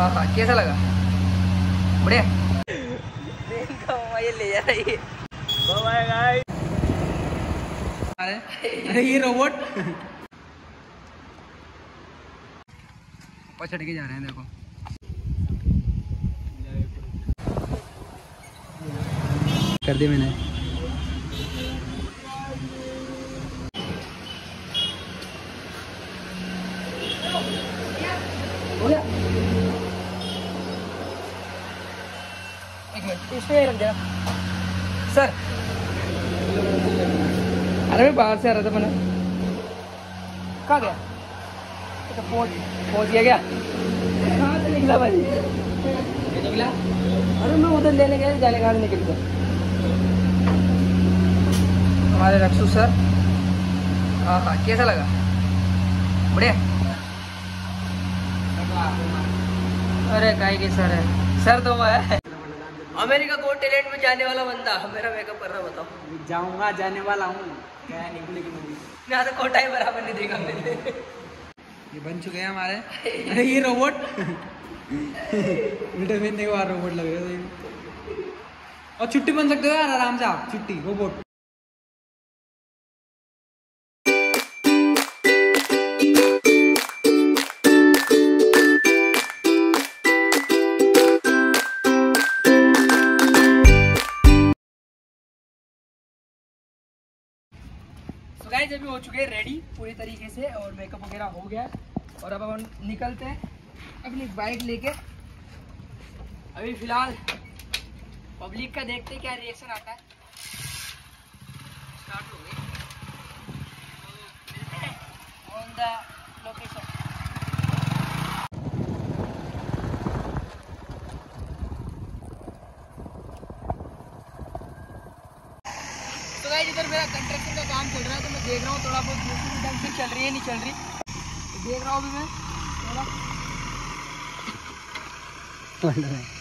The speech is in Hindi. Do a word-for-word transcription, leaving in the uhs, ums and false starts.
हाँ कैसा लगा? बढ़िया। ये ले जा रही है। Bye guys. अरे ये रोबोट ऊपर चढ़ के जा रहे हैं, देखो कर दी मैंने। हो गया। एक मिनट इसमें रख देना सर। अरे मैं बाहर से आ रहा था, मैंने कहाँ गया? अच्छा पहुँच पहुँच गया क्या? कहाँ से निकला भाई? निकला? अरे मैं उधर लेने गया, जाने कहाँ से निकल गया? हमारे रक्षु सर। हाँ हाँ कैसा लगा? बढ़िया। अरे काहे के सर है, सर तो वो है अमेरिका गॉट टैलेंट में जाने वाला बंदा। मेरा मेकअप कर रहा, बताओ। जाऊंगा, जाने वाला हूँ। क्या निकलेगी मूवी? यहाँ तो कोटा ही बराबर नहीं देगा मैंने। ये बन चुके हैं हमारे। अरे ये रोबोट उल्टे फेंकने के बाद रोबोट लग रहे हैं। और छुट्टी बन सकते हो यार आराम से आप, छुट्टी रोबोट। गाइस अभी हो चुके हैं रेडी पूरी तरीके से और मेकअप वगैरह हो गया और अब हम निकलते हैं अपनी बाइक लेके। अभी फिलहाल पब्लिक का देखते हैं क्या रिएक्शन आता है। स्टार्ट हो गई ऑन द लोकेशन। तो गाइस इधर मेरा कंस्ट्रक्शन का काम चल रहा है, तो मैं देख रहा हूँ थोड़ा बहुत दूसरी ढंग से चल रही है नहीं चल रही, तो देख रहा हूँ अभी मैं थोड़ा